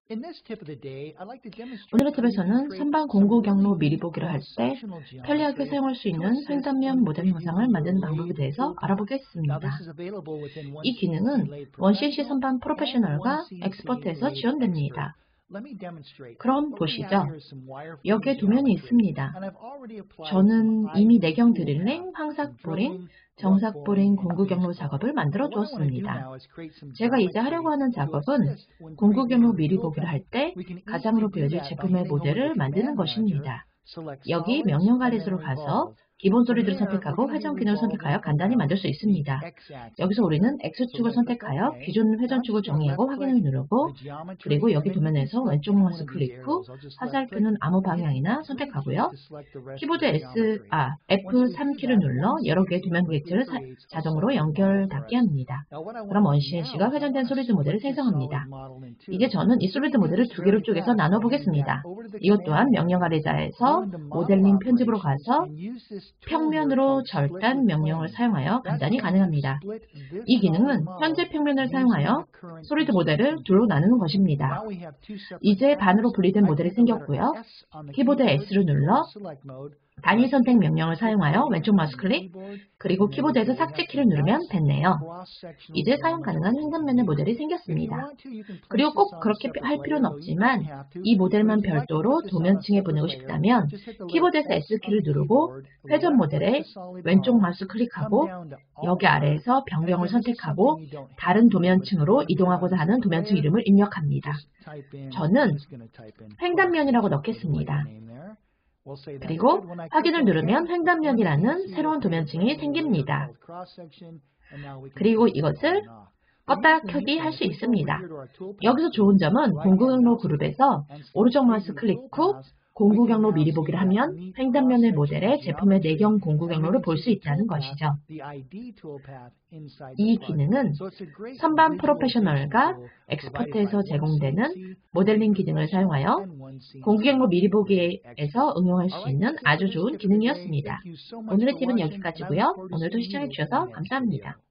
오늘의 팁에서는 선반 공구 경로 미리 보기를 할 때 편리하게 사용할 수 있는 횡단면 모델 형상을 만드는 방법에 대해서 알아보겠습니다. 이 기능은 원CNC 선반 프로페셔널과 엑스퍼트에서 지원됩니다. 그럼 보시죠. 여기에 도면이 있습니다. 저는 이미 내경 드릴링, 황삭 보링, 정삭 보링 공구 경로 작업을 만들어 두었습니다. 제가 이제 하려고 하는 작업은 공구 경로 미리 보기를 할 때 가장으로 보여질 제품의 모델을 만드는 것입니다. 여기 명령 가렛으로 가서 기본 소리들을 선택하고 회전 기능을 선택하여 간단히 만들 수 있습니다. 여기서 우리는 X축을 선택하여 기존 회전축을 정의하고 확인을 누르고, 그리고 여기 도면에서 왼쪽 마우스 클릭 후 화살표는 아무 방향이나 선택하고요. 키보드 F3키를 눌러 여러 개의 도면 게이트를 자동으로 연결 닫게 합니다. 그럼 원CNC가 회전된 솔리드 모델을 생성합니다. 이제 저는 이 솔리드 모델을 두 개로 쪼개서 나눠 보겠습니다. 이것 또한 명령 아래자에서 모델링 편집으로 가서 평면으로 절단 명령을 사용하여 간단히 가능합니다. 이 기능은 현재 평면을 사용하여 솔리드 모델을 둘로 나누는 것입니다. 이제 반으로 분리된 모델이 생겼고요. 키보드 S를 눌러 단위 선택 명령을 사용하여 왼쪽 마우스 클릭, 그리고 키보드에서 삭제 키를 누르면 됐네요. 이제 사용 가능한 횡단면의 모델이 생겼습니다. 그리고 꼭 그렇게 할 필요는 없지만 이 모델만 별도로 도면층에 보내고 싶다면 키보드에서 S키를 누르고 회전 모델에 왼쪽 마우스 클릭하고 여기 아래에서 변경을 선택하고 다른 도면층으로 이동하고자 하는 도면층 이름을 입력합니다. 저는 횡단면이라고 넣겠습니다. 그리고 확인을 누르면 횡단면이라는 새로운 도면층이 생깁니다. 그리고 이것을 껐다 켜기 할 수 있습니다. 여기서 좋은 점은 공구 경로 그룹에서 오른쪽 마우스 클릭 후 공구 경로 미리 보기를 하면 횡단면의 모델에 제품의 내경 공구 경로를 볼 수 있다는 것이죠. 이 기능은 선반 프로페셔널과 엑스퍼트에서 제공되는 모델링 기능을 사용하여 공구 경로 미리 보기에서 응용할 수 있는 아주 좋은 기능이었습니다. 오늘의 팁은 여기까지고요. 오늘도 시청해 주셔서 감사합니다.